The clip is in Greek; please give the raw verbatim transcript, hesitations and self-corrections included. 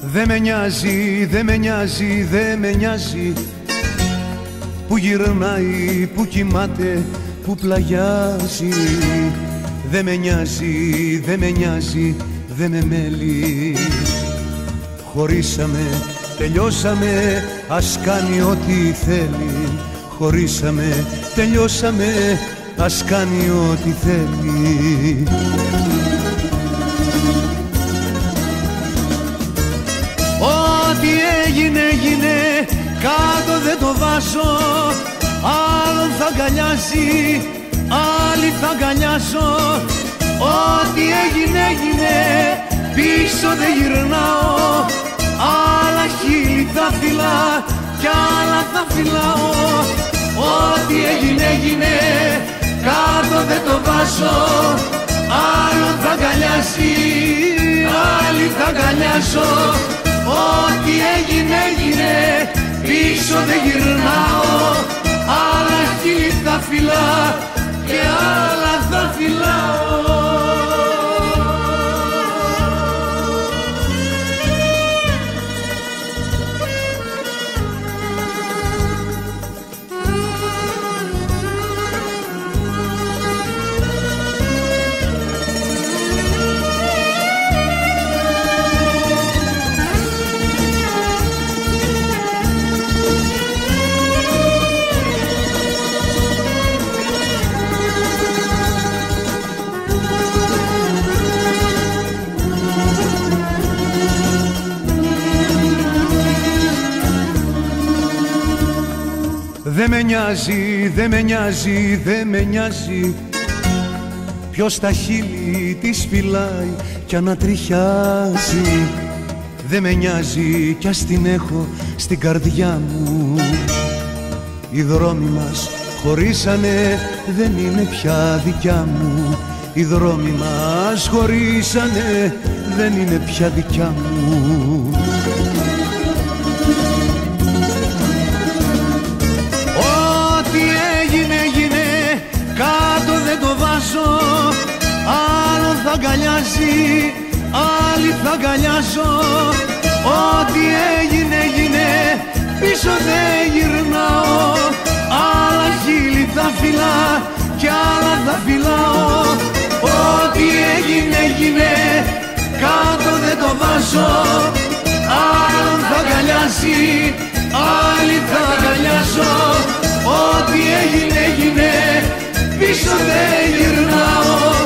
Δε με νοιάζει, δε με νοιάζει, δε με νοιάζει που γυρνάει, που κοιμάται, που πλαγιάζει. Δε με νοιάζει, δε με νοιάζει, δε με μέλει. Χωρίσαμε, τελειώσαμε, ας κάνει ό,τι θέλει. Χωρίσαμε, τελειώσαμε, ας κάνει ό,τι θέλει. Ό,τι έγινε, έγινε, κάτω δεν το βάζω. Άλλον θα αγκαλιάζει, άλλη θα αγκαλιάζω. Ό,τι έγινε, έγινε, πίσω δεν γυρνάω. Άλλα χείλη θα φυλά κι άλλα θα φυλάω. Ό,τι έγινε, έγινε, κάτω δεν το βάζω. Άλλον θα αγκαλιάζει, άλλη θα αγκαλιάζω. Ό,τι έγινε, έγινε, πίσω δεν γυρνάω. Άλλα χείλη θα φυλά και άλλα θα φυλάω. Δε με νοιάζει, δε με νοιάζει, δε με νοιάζει ποιος τα χείλη της φυλάει κι ανατριχιάζει. Δε με νοιάζει κι ας την έχω στην καρδιά μου. Οι δρόμοι μας χωρίσανε, δεν είναι πια δικιά μου. Οι δρόμοι μας χωρίσανε, δεν είναι πια δικιά μου. Κάτω δεν το βάζω, άλλον θα αγκαλιάζει, άλλη θα αγκαλιάζω. Ό,τι έγινε, έγινε, πίσω δεν γυρνάω. Άλλα χείλη θα φυλά κι άλλα θα φυλάω. Ό,τι έγινε, έγινε, κάτω δεν το βάζω. Άλλον θα αγκαλιάζει, άλλη θα αγκαλιάζω. Ό,τι έγινε, έγινε, πίσω δεν γυρνάω.